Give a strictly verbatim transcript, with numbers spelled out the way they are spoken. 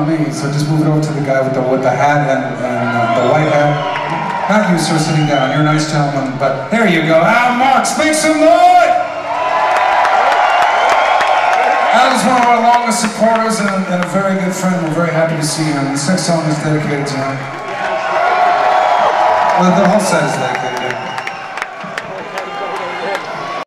me, so just move it over to the guy with the with the hat and, and uh, the white hat. Not you, sir, sitting down. You're a nice gentleman, but there you go. Al Marks, make some noise! Al is one of our longest supporters and, and a very good friend. We're very happy to see him. This next song is dedicated to him. Well, the whole set is dedicated.